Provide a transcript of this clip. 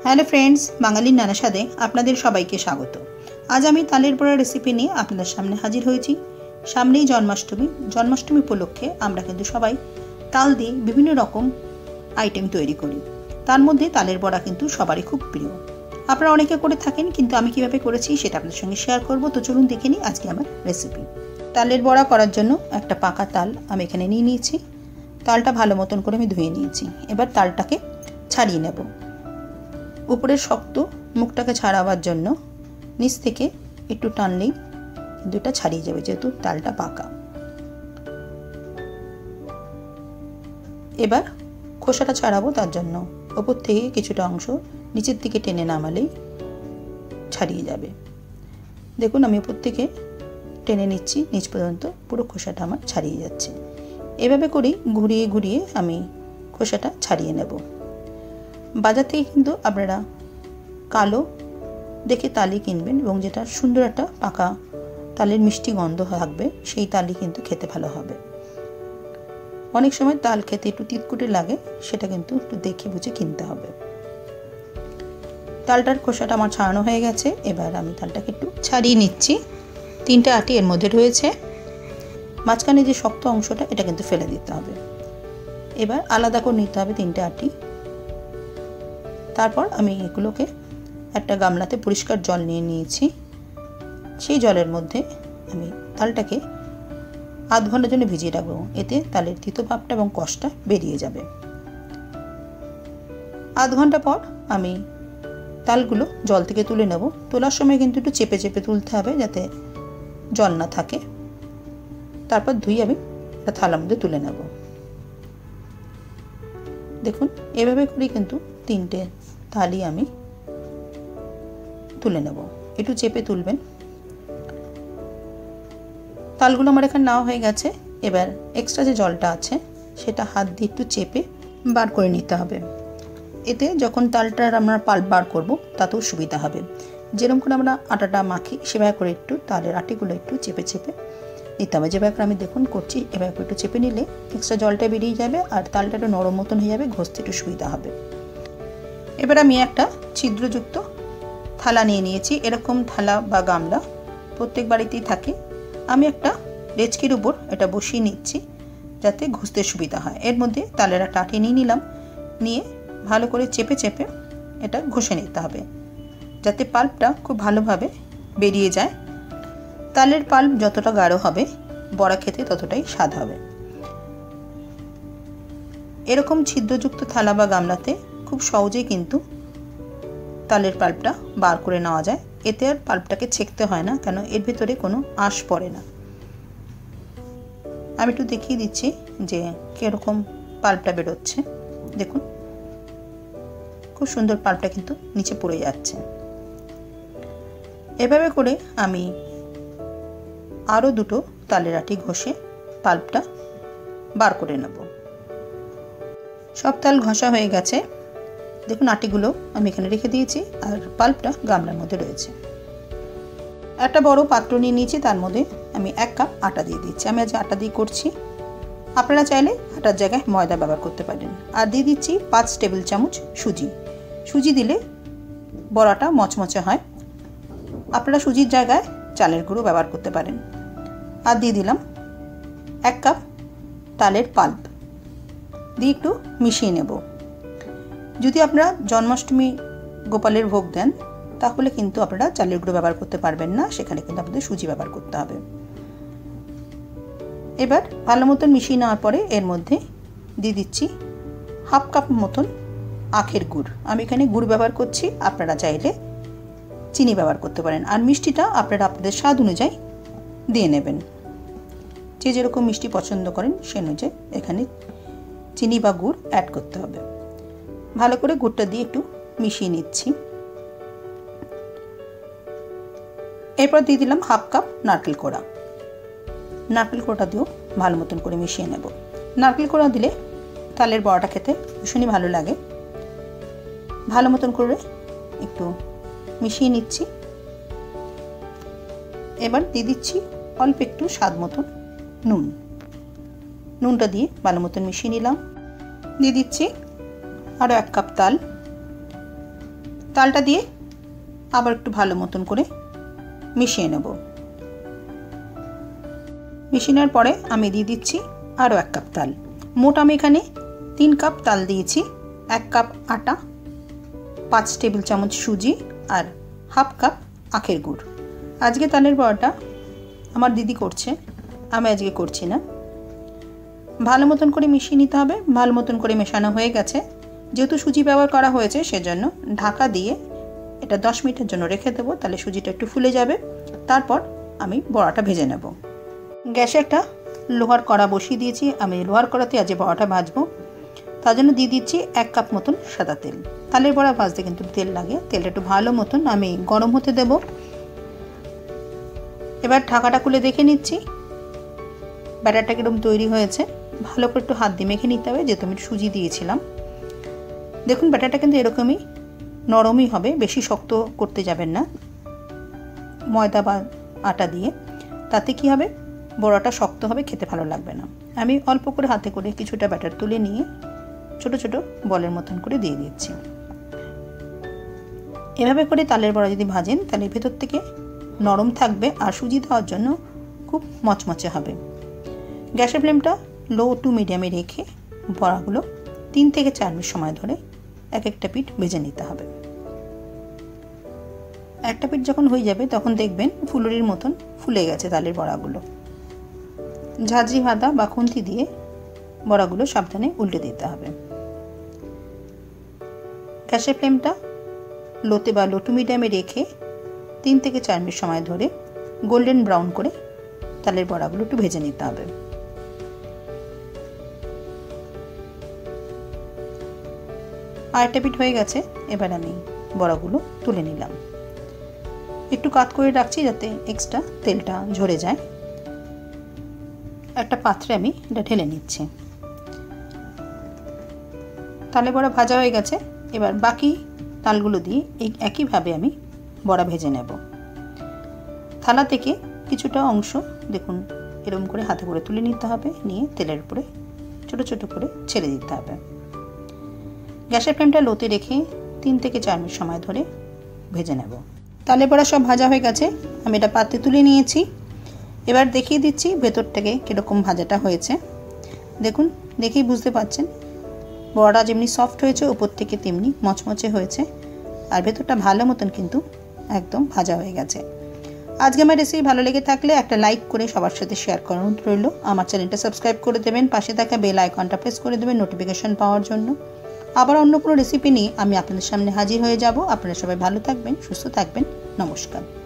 Hello friends, বাঙালির নানা স্বাদে আপনাদের সবাইকে স্বাগত। আজ আমি তালের বড়া রেসিপি নিয়ে আপনাদের সামনে হাজির হয়েছি। সামনেই জন্মাষ্টমী উপলক্ষে আমরা কিন্তু সবাই তাল দিয়ে বিভিন্ন রকম আইটেম তৈরি করি। তার মধ্যে তালের বড়া কিন্তু সবারই খুব প্রিয়। আপনারা অনেকে করে থাকেন, কিন্তু আমি কিভাবে করেছি সেটা আপনাদের সঙ্গে শেয়ার করব। তো চলুন দেখে নিই আজকে আমার রেসিপি। তালের বড়া করার জন্য একটা পাকা তাল আমি এখানে নিয়ে নিয়েছি। তালটা ভালো মতন করে আমি ধুয়ে নিয়েছি। এবার তালটাকে ছাড়িয়ে নেব। উপরের শক্ত মুখটাকে ছাড়াবার জন্য নিচ থেকে একটু টানলেই দুটা ছাড়িয়ে যাবে, যেহেতু তালটা পাকা। এবার খোসাটা ছাড়াবো, তার জন্য ওপর থেকে কিছুটা অংশ নিচের দিকে টেনে নামালেই ছাড়িয়ে যাবে। দেখুন, আমি উপর থেকে টেনে নিচ্ছি, নিচ পর্যন্ত পুরো খোসাটা আমার ছাড়িয়ে যাচ্ছে। এভাবে করেই ঘুরিয়ে ঘুরিয়ে আমি খোসাটা ছাড়িয়ে নেব। বাজার থেকে কিন্তু আপনারা কালো দেখে তালই কিনবেন, এবং যেটা সুন্দর একটা পাকা তালের মিষ্টি গন্ধ থাকবে সেই তালই কিন্তু খেতে ভালো হবে। অনেক সময় তাল খেতে একটু তিতকুটে লাগে, সেটা কিন্তু একটু দেখে বুঝে কিনতে হবে। তালটার খোসাটা আমার ছাড়ানো হয়ে গেছে। এবার আমি তালটাকে একটু ছাড়িয়ে নিচ্ছি। 3টে আটি এর মধ্যে রয়েছে। মাঝখানে যে শক্ত অংশটা, এটা কিন্তু ফেলে দিতে হবে। এবার আলাদা করে নিতে হবে 3টে আটি। তারপর আমি এগুলোকে একটা গামলাতে পরিষ্কার জল নিয়ে নিয়েছি। সেই জলের মধ্যে আমি তালটাকে আধ ঘন্টার জন্য ভিজিয়ে রাখবো। এতে তালের তিতো ভাবটা এবং কষটা বেরিয়ে যাবে। আধ ঘন্টা পর আমি তালগুলো জল থেকে তুলে নেব। তোলার সময় কিন্তু একটু চেপে চেপে তুলতে হবে, যাতে জল না থাকে। তারপর ধুয়ে আমি একটা থালার মধ্যে তুলে নেব। দেখুন, এভাবে করে কিন্তু 3টে তালই আমি তুলে নেব। একটু চেপে তুলবেন। তালগুলো আমার এখানে নেওয়া হয়ে গেছে। এবার এক্সট্রা যে জলটা আছে সেটা হাত দিয়ে একটু চেপে বার করে নিতে হবে। এতে যখন তালটার আমরা পাল্প বার করব তাতেও সুবিধা হবে। যেরকম করে আমরা আটাটা মাখি সেভাবে করে একটু তালের আটিগুলো একটু চেপে চেপে নিতে হবে। যেভাবে করে আমি দেখুন করছি, এভাবে করে একটু চেপে নিলে এক্সট্রা জলটা বেরিয়ে যাবে আর তালটা একটু নরম মতন হয়ে যাবে, ঘষতে একটু সুবিধা হবে। এবার আমি একটা ছিদ্রযুক্ত থালা নিয়ে নিয়েছি। এরকম থালা বা গামলা প্রত্যেক বাড়িতেই থাকে। আমি একটা ডেচকির উপর এটা বসিয়ে নিচ্ছি, যাতে ঘষতে সুবিধা হয়। এর মধ্যে তালের একটা আটি নিয়ে নিলাম। নিয়ে ভালো করে চেপে চেপে এটা ঘষে নিতে হবে, যাতে পাল্পটা খুব ভালোভাবে বেরিয়ে যায়। তালের পাল্প যতটা গাঢ় হবে, বড়া খেতে ততটাই স্বাদ হবে। এরকম ছিদ্রযুক্ত থালা বা গামলাতে খুব সহজেই কিন্তু তালের পাল্পটা বার করে নেওয়া যায়। এতে আর পাল্পটাকে ছেঁকতে হয় না, কেন এর ভেতরে কোনো আঁশ পড়ে না। আমি একটু দেখিয়ে দিচ্ছি যে কীরকম পাল্পটা বেরোচ্ছে। দেখুন, খুব সুন্দর পাল্পটা কিন্তু নিচে পড়ে যাচ্ছে। এভাবে করে আমি আরও 2টো তালের আটি ঘষে পাল্পটা বার করে নেব। সব তাল ঘষা হয়ে গেছে। দেখুন, আটিগুলো আমি এখানে রেখে দিয়েছি আর পাল্পটা গামলার মধ্যে রয়েছে। একটা বড় পাত্র নিয়ে নিয়েছি, তার মধ্যে আমি 1 কাপ আটা দিয়ে দিচ্ছি। আমি আজ আটা দিয়ে করছি, আপনারা চাইলে আটার জায়গায় ময়দা ব্যবহার করতে পারেন। আর দিয়ে দিচ্ছি 5 টেবিল চামচ সুজি। সুজি দিলে বড়াটা মচমচে হয়। আপনারা সুজির জায়গায় চালের গুঁড়ো ব্যবহার করতে পারেন। আর দিয়ে দিলাম 1 কাপ তালের পাল্প দিয়ে একটু মিশিয়ে নেব। যদি আপনারা জন্মাষ্টমী গোপালের ভোগ দেন, তাহলে কিন্তু আপনারা চালের গুঁড়ো ব্যবহার করতে পারবেন না, সেখানে কিন্তু আপনাদের সুজি ব্যবহার করতে হবে। এবার ভালো মতন মিশিয়ে নেওয়ার পরে এর মধ্যে দিয়ে দিচ্ছি 1/2 কাপ মতন আখের গুড়। আমি এখানে গুড় ব্যবহার করছি, আপনারা চাইলে চিনি ব্যবহার করতে পারেন। আর মিষ্টিটা আপনারা আপনাদের স্বাদ অনুযায়ী দিয়ে নেবেন। যে যেরকম মিষ্টি পছন্দ করেন সে অনুযায়ী এখানে চিনি বা গুড় অ্যাড করতে হবে। ভালো করে গুড়টা দিয়ে একটু মিশিয়ে নিচ্ছি। এরপর দিয়ে দিলাম 1/2 কাপ নারকেল কোড়া। নারকেল কোড়া দিয়েও ভালো মতন করে মিশিয়ে নেব। নারকেল কোড়া দিলে তালের বড়াটা খেতে ভীষণই ভালো লাগে। ভালো মতন করে একটু মিশিয়ে নিচ্ছি। এবার দিয়ে দিচ্ছি অল্প একটু স্বাদ মতন নুন। নুনটা দিয়ে ভালো মতন মিশিয়ে নিলাম। দিয়ে দিচ্ছি আরও 1 কাপ তাল। তালটা দিয়ে আবার একটু ভালো মতন করে মিশিয়ে নেব। মিশানোর পরে আমি দিয়ে দিচ্ছি আরও 1 কাপ তাল। মোট আমি এখানে 3 কাপ তাল দিয়েছি, 1 কাপ আটা, 5 টেবিল চামচ সুজি আর হাফ কাপ আখের গুড়। আজকে তালের বড়াটা আমার দিদি করছে, আমি আজকে করছি না। ভালো মতন করে মিশিয়ে নিতে হবে। ভালো মতন করে মেশানো হয়ে গেছে। যেহেতু সুজি ব্যবহার করা হয়েছে সেজন্য ঢাকা দিয়ে এটা 10 মিনিটের জন্য রেখে দেবো, তাহলে সুজিটা একটু ফুলে যাবে। তারপর আমি বড়াটা ভেজে নেব। গ্যাসে একটা লোহার কড়া বসিয়ে দিয়েছি। আমি লোহার কড়াতে আজ বড়াটা ভাজবো, তার জন্য দিয়ে দিচ্ছি 1 কাপ মতন সাদা তেল। তালের বড়া ভাজতে কিন্তু তেল লাগে। তেলটা একটু ভালো মতন আমি গরম হতে দেব। এবার ঢাকাটা খুলে দেখে নিচ্ছি ব্যাটারটা কিরকম তৈরি হয়েছে। ভালো করে একটু হাত দিয়ে মেখে নিতে হবে, যেহেতু আমি সুজি দিয়েছিলাম। দেখুন ব্যাটারটা কিন্তু এরকমই নরমই হবে, বেশি শক্ত করতে যাবেন না ময়দা বা আটা দিয়ে, তাতে কি হবে বড়াটা শক্ত হবে, খেতে ভালো লাগবে না। আমি অল্প করে হাতে করে কিছুটা ব্যাটার তুলে নিয়ে ছোট ছোট বলের মতন করে দিয়ে দিচ্ছি। এভাবে করে তালের বড়া যদি ভাজেন তাহলে ভেতর থেকে নরম থাকবে আর সুজি দেওয়ার জন্য খুব মচমচে হবে। গ্যাসের ফ্লেমটা লো টু মিডিয়ামে রেখে বড়াগুলো 3 থেকে 4 মিনিট সময় ধরে এক একটা পিঠ ভেজে নিতে হবে। একটা পিঠ যখন হয়ে যাবে তখন দেখবেন ফুলুরির মতন ফুলে গেছে তালের বড়াগুলো। ঝাঁঝরি হাতা বা খুন্তি দিয়ে বড়াগুলো সাবধানে উল্টে দিতে হবে। গ্যাসের ফ্লেমটা লোতে বা লো টু মিডিয়ামে রেখে 3 থেকে 4 মিনিট সময় ধরে গোল্ডেন ব্রাউন করে তালের বড়াগুলো একটু ভেজে নিতে হবে। আর একটা পিঠ হয়ে গেছে। এবার আমি বড়াগুলো তুলে নিলাম। একটু কাত করে রাখছি যাতে এক্সট্রা তেলটা ঝরে যায়। একটা পাত্রে আমি এটা ঢেলে নিচ্ছি। তালে বড়া ভাজা হয়ে গেছে। এবার বাকি তালগুলো দিয়ে একইভাবে আমি বড়া ভেজে নেব। থালা থেকে কিছুটা অংশ দেখুন এরকম করে হাতে করে তুলে নিতে হবে, নিয়ে তেলের উপরে ছোট ছোট করে ছেড়ে দিতে হবে। গ্যাসের ফ্লেমটা লোতে রেখে 3 থেকে 4 মিনিট সময় ধরে ভেজে নেব। তালে বড়া সব ভাজা হয়ে গেছে। আমি এটা পাত্রে তুলে নিয়েছি। এবার দেখিয়ে দিচ্ছি ভেতর থেকে কীরকম ভাজাটা হয়েছে। দেখুন, দেখেই বুঝতে পারছেন বড়া যেমনি সফট হয়েছে উপর থেকে তেমনি মচমচে হয়েছে, আর ভেতরটা ভালো মতন কিন্তু একদম ভাজা হয়ে গেছে। আজকে আমার রেসিপি ভালো লেগে থাকলে একটা লাইক করে সবার সাথে শেয়ার করানো রইল। আমার চ্যানেলটা সাবস্ক্রাইব করে দেবেন, পাশে থাকা বেল আইকনটা প্রেস করে দেবেন নোটিফিকেশন পাওয়ার জন্য। আবার অন্য কোনো রেসিপি নিয়ে আমি আপনাদের সামনে হাজির হয়ে যাব। আপনারা সবাই ভালো থাকবেন, সুস্থ থাকবেন। নমস্কার।